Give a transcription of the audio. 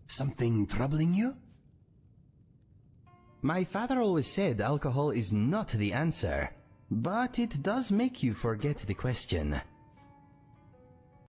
Something troubling you? My father always said alcohol is not the answer, but it does make you forget the question.